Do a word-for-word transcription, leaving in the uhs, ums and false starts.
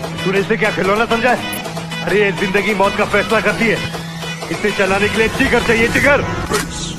तूने इसे क्या खिलौना समझा है? अरे ये जिंदगी मौत का फैसला करती है। इसे चलाने के लिए जिगर चाहिए, जिगर।